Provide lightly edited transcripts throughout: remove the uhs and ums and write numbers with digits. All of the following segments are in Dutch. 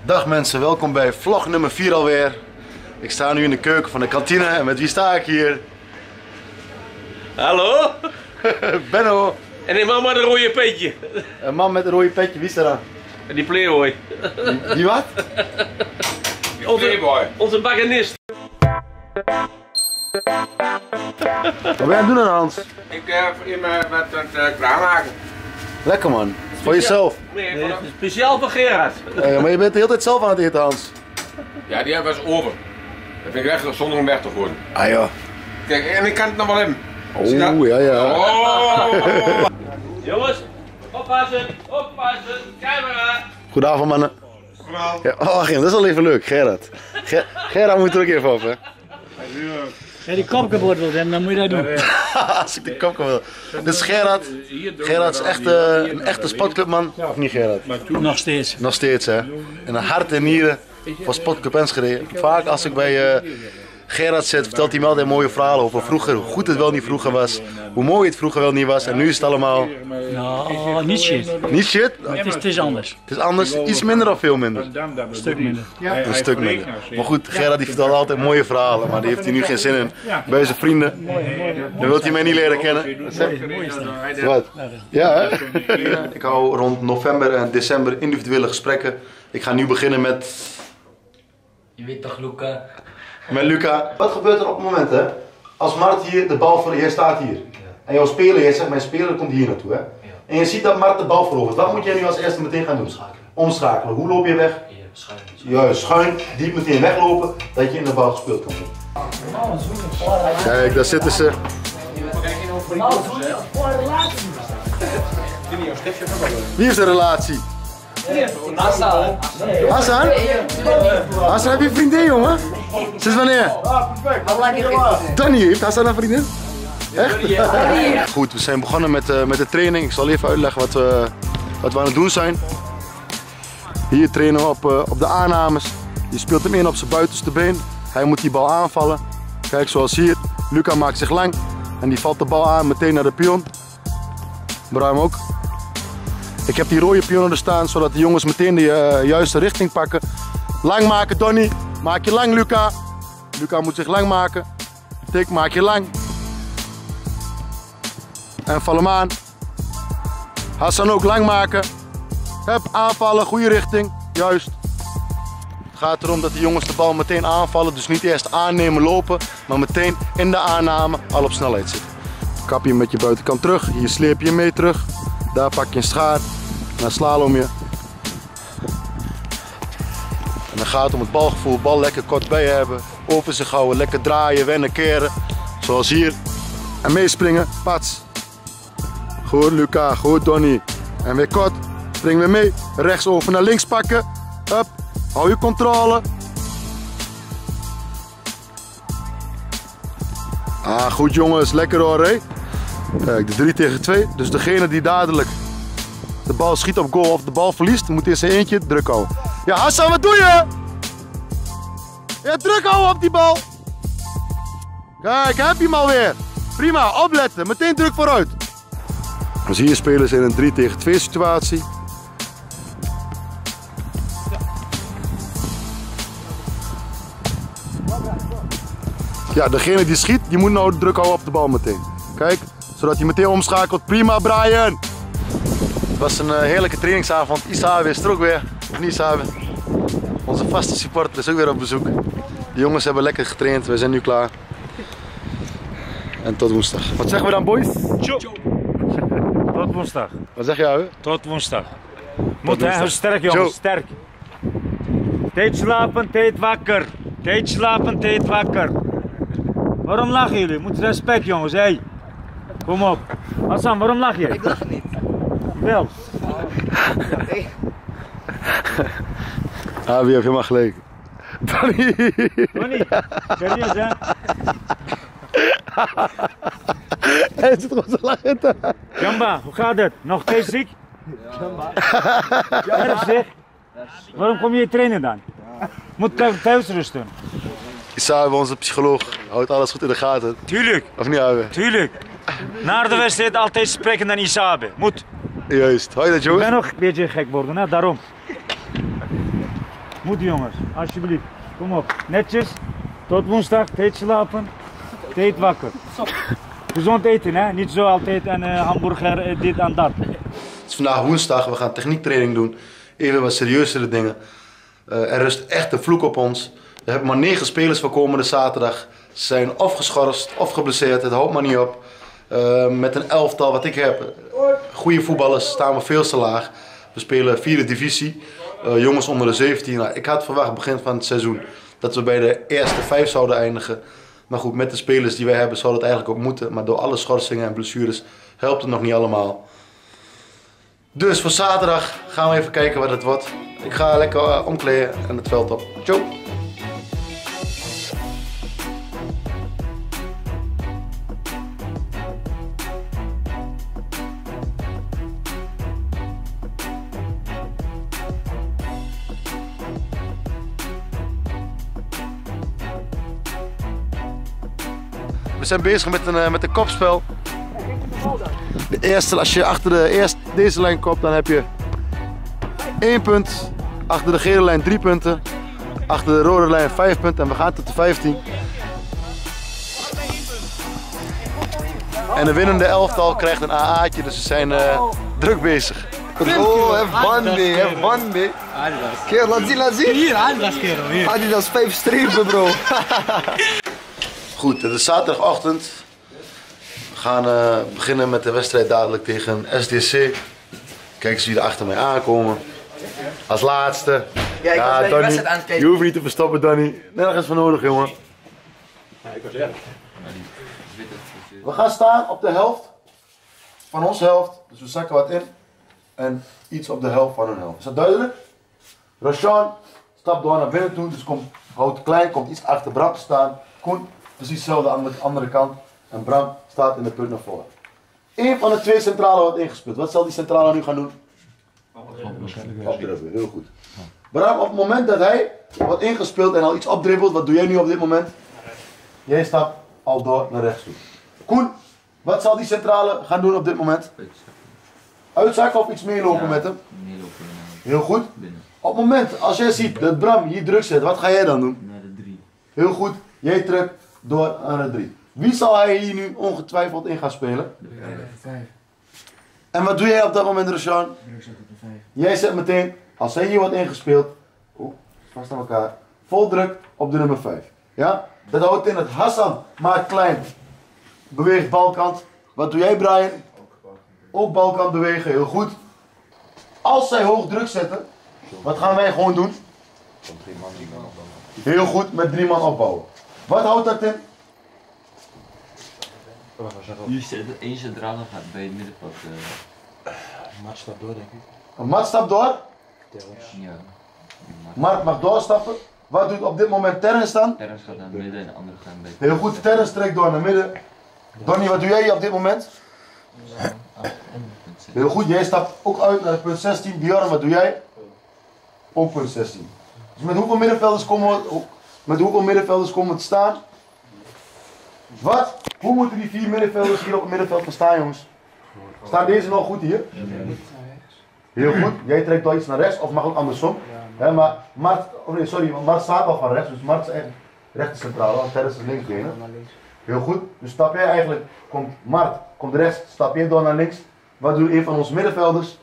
Dag mensen, welkom bij vlog nummer 4 alweer. Ik sta nu in de keuken van de kantine en met wie sta ik hier? Hallo? Benno. En die man met een rode petje. Een man met een rode petje, wie is er dan? En die playboy. Die wat? Onze bakkenist. Wat ben je aan het doen dan, Hans? Ik met het klaarmaken. Lekker man, voor jezelf. Nee, speciaal voor Gerard. Maar je bent de hele tijd zelf aan het eten, Hans. Ja, die hebben we eens over. Dat vind ik echt zonder om weg te gooien. Ah joh. Kijk, en ik kan het nog wel in. Zie je dat? Oeh, ja. Oh. Jongens, oppassen, oppassen, camera. Goedenavond mannen. Ja, oh, dat is al even leuk, Gerard. Gerard moet er ook even op, hè. Ja, die kop kapot wil zijn, dan moet je dat doen. Als ik de kop kan wil. Dit is Gerard. Gerard is echt een echte sportclubman. Of niet Gerard? Nog steeds. Nog steeds hè. En een hart en nieren voor Sportclub Enschede. Vaak als ik bij Gerard zit, vertelt hij me altijd mooie verhalen over vroeger. Hoe goed het wel niet vroeger was. Hoe mooi het vroeger wel niet was. En nu is het allemaal... Nou, niet shit. Niet shit? Het is anders. Het is anders. Iets minder of veel minder? Een stuk minder. Een stuk minder. Maar goed, Gerard die vertelt altijd mooie verhalen. Maar die heeft hij nu geen zin in. Bij zijn vrienden. Dan wilt hij mij niet leren kennen. Wat? Ja hè? Ik hou rond november en december individuele gesprekken. Ik ga nu beginnen met... Je weet toch, Luca? Met Luca. Wat gebeurt er op het moment hè? Als Mart hier de bal verliest, jij staat hier. En jouw speler, jij zegt mijn speler komt hier naartoe hè? En je ziet dat Mart de bal verovert. Wat moet jij nu als eerste meteen gaan doen? Omschakelen. Hoe loop je weg? Schuin. Juist, schuin, diep meteen weglopen, dat je in de bal gespeeld kan worden. Kijk, daar zitten ze. Wie heeft een relatie? Hassan. Hassan? Hassan, heb je een vriendin, jongen? Sinds wanneer? Danny heeft Hassan een vriendin? Echt? Goed, we zijn begonnen met de training. Ik zal even uitleggen wat we aan het doen zijn. Hier trainen we op de aannames. Je speelt hem in op zijn buitenste been. Hij moet die bal aanvallen. Kijk, zoals hier. Luca maakt zich lang. En die valt de bal aan meteen naar de pion. Bruim ook. Ik heb die rode pionnen er staan, zodat de jongens meteen de juiste richting pakken. Lang maken, Donny. Maak je lang, Luca. Luca moet zich lang maken. Tik, maak je lang. En val hem aan. Hassan ook lang maken. Hup, aanvallen, goede richting. Juist. Het gaat erom dat de jongens de bal meteen aanvallen. Dus niet eerst aannemen, lopen. Maar meteen in de aanname al op snelheid zitten. Kap je met je buitenkant terug. Hier sleep je mee terug. Daar pak je een schaar. Dan slalom je. En dan gaat het om het balgevoel. Bal lekker kort bij hebben. Over zich houden. Lekker draaien, wennen, keren. Zoals hier. En meespringen. Pats. Goed Luca. Goed Donny. En weer kort. Spring weer mee. Rechts over naar links pakken. Hup. Hou je controle. Ah, goed jongens. Lekker hoor, hè? Kijk, de 3 tegen 2. Dus degene die dadelijk de bal schiet op goal of de bal verliest, moet in zijn eentje druk houden. Ja, Hassan, wat doe je? Ja, druk houden op die bal. Kijk, heb je hem alweer. Prima, opletten. Meteen druk vooruit. Dus hier spelen ze in een 3 tegen 2 situatie. Ja, degene die schiet, die moet nou druk houden op de bal meteen. Kijk, zodat hij meteen omschakelt. Prima, Brian! Het was een heerlijke trainingsavond. Isabe is er ook weer. Of niet Isabe? Onze vaste supporter is ook weer op bezoek. De jongens hebben lekker getraind. We zijn nu klaar. En tot woensdag. Wat zeggen we dan, boys? Tot woensdag. Wat zeg jij? Tot woensdag. Moet hè, sterk jongens, sterk. Tijd slapen, tijd wakker. Tijd slapen, tijd wakker. Waarom lachen jullie? Moet respect jongens, hey. Kom op. Hassan, waarom lach je? Ik lach niet. Wel. Ah, wie heeft helemaal gelijk? Donny! Donny, serieus hè? Hij zit gewoon zo lachen. Jamba, hoe gaat het? Nog steeds ziek? Ja. Erg zeg. Waarom kom je trainen dan? Moet thuis rusten. Isabe, onze psycholoog, houdt alles goed in de gaten. Tuurlijk. Of niet, Abe? Tuurlijk. Na de wedstrijd altijd spreken dan Isabe. Moet. Juist. Hoi dat, Ik jongens. ben nog een beetje gek worden, hè? Daarom. Moet jongens, alsjeblieft. Kom op, netjes. Tot woensdag, tijd slapen, tijd wakker. Gezond eten hè, niet zo altijd een hamburger, dit en dat. Het is vandaag woensdag, we gaan techniektraining doen. Even wat serieuzere dingen. Er rust echt een vloek op ons. We hebben maar 9 spelers voor komende zaterdag. Ze zijn of geschorst of geblesseerd, het houdt maar niet op. Met een elftal wat ik heb, goede voetballers, staan we veel te laag. We spelen 4e divisie, jongens onder de 17. Nou, ik had verwacht begin van het seizoen dat we bij de eerste 5 zouden eindigen. Maar goed, met de spelers die wij hebben zou dat eigenlijk ook moeten. Maar door alle schorsingen en blessures helpt het nog niet allemaal. Dus voor zaterdag gaan we even kijken wat het wordt. Ik ga lekker omkleden en het veld op. Ciao! We zijn bezig met een kopspel. De eerste, als je achter deze lijn kopt, dan heb je 1 punt. Achter de gele lijn 3 punten. Achter de rode lijn 5 punten en we gaan tot de 15. En de winnende elftal krijgt een AA'tje, dus we zijn druk bezig. Oh, have fun, man. Kerel, laat zien. Hier, Adidas kerel, hier. Adidas 5 strepen, bro. Goed, het is zaterdagochtend. We gaan beginnen met de wedstrijd dadelijk tegen SDC. Kijk eens wie er achter mij aankomen. Als laatste. Ja, ik was bij de wedstrijd aan het kijken. Je hoeft niet te verstoppen, Danny. Nergens voor nodig, jongen. We gaan staan op de helft van onze helft. Dus we zakken wat in. En iets op de helft van hun helft. Is dat duidelijk? Rashan stapt door naar binnen toe. Dus houdt klein, komt iets achter Bram te staan. Koen, precies hetzelfde aan de andere kant. En Bram staat in de punt naar voren. Eén van de 2 centralen wordt ingespeeld. Wat zal die centrale nu gaan doen? Opdribbelen, heel goed. Bram, op het moment dat hij wordt ingespeeld en al iets opdribbelt, wat doe jij nu op dit moment? Jij stapt al door naar rechts toe. Koen, wat zal die centrale gaan doen op dit moment? Uitzakken of iets meelopen met hem? Meelopen. Heel goed. Op het moment, als jij ziet dat Bram hier druk zet, wat ga jij dan doen? Naar de 3. Heel goed, jij trekt door naar de 3. Wie zal hij hier nu ongetwijfeld in gaan spelen? De 5. En wat doe jij op dat moment, Rashan? Druk zet op de 5. Jij zet meteen, als hij hier wordt ingespeeld, vast aan elkaar, vol druk op de nummer 5. Ja? Dat houdt in dat Hassan maakt klein, beweegt balkant. Wat doe jij, Brian? Ook balkant bewegen, heel goed. Als zij hoog druk zetten, wat gaan wij gewoon doen? Heel goed, met 3 man opbouwen. Wat houdt dat in? Eén centrale gaat bij het middenveld. Maat stapt door, denk ik. Een mat stapt door. Ja. Mark mag doorstappen. Wat doet op dit moment Terrence dan? Terrence gaat naar het midden en de andere gaat bij. Heel goed, Terrence trekt door naar midden. Donnie, wat doe jij hier op dit moment? Heel goed, jij stapt ook uit naar punt 16. Bjorn, wat doe jij? Ook punt 16. Dus met hoeveel middenvelders komen we te staan? Wat? Hoe moeten die 4 middenvelders hier op het middenveld gaan staan, jongens? Staan deze nog goed hier? Heel goed, jij trekt door iets naar rechts, of mag ook andersom. Ja, maar Mart staat al van rechts, dus Mart is eigenlijk rechter centraal, want Terrence is linksbenen. Heel goed, dus stap jij eigenlijk, Mart komt rechts, stap jij door naar links. Wat doet een van onze middenvelders?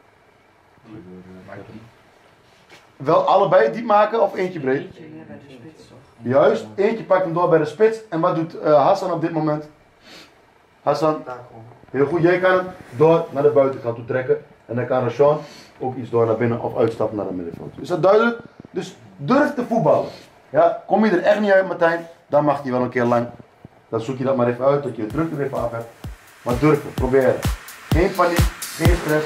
Wel allebei diep maken of eentje breed? Juist, eentje pakt hem door bij de spits. En wat doet Hassan op dit moment? Hassan, heel goed, jij kan hem door naar de buitenkant toe trekken. En dan kan Rashan ook iets door naar binnen of uitstappen naar het middenveld. Is dat duidelijk? Dus durf te voetballen. Ja, kom je er echt niet uit, Martijn, dan mag hij wel een keer lang. Dan zoek je dat maar even uit, dat je de druk er even af hebt. Maar durven, proberen. Geen paniek, geen stress.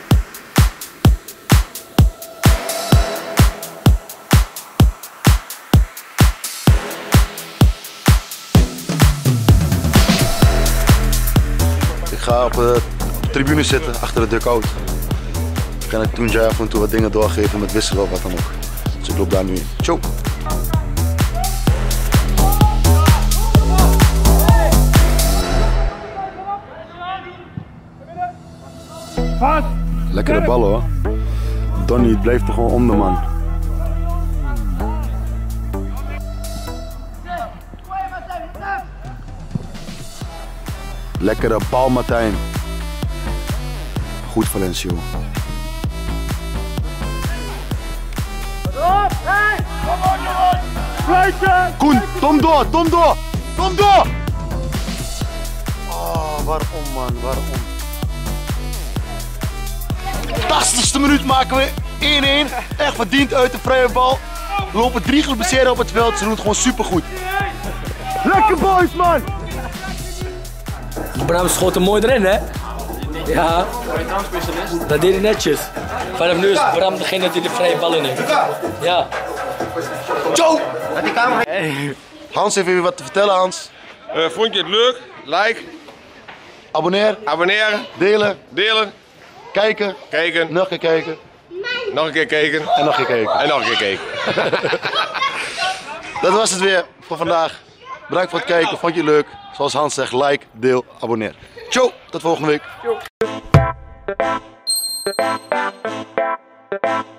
Ik ga op de tribune zitten, achter de dugout. Kan ik toen af en toe wat dingen doorgeven met wisselen of wat dan ook. Dus ik loop daar nu in. Ciao! Lekkere ballen hoor. Donnie blijft er gewoon om de man. Lekkere bal, Martijn. Goed, Valencia. Koen, Tom door, Tom door! Tom door! Oh, waarom man, waarom? 80ste minuut maken we 1-1. Echt verdiend uit de vrije bal. We lopen 3 geblesseerden op het veld, ze doen het gewoon supergoed. Lekker boys man! Bram schoot hem mooi erin hè? Ja, dat deed hij netjes. Vanaf nu is Bram degene die de vrije ballen neemt. Ja. Zo! Hans heeft weer wat te vertellen, Hans. Vond je het leuk? Like, Abonneren, delen, kijken, nog een keer kijken. nog een keer kijken En nog een keer kijken. en nog een keer kijken. Dat was het weer voor vandaag. Bedankt voor het kijken, vond je het leuk? Zoals Hans zegt, like, deel, abonneer. Ciao, tot volgende week.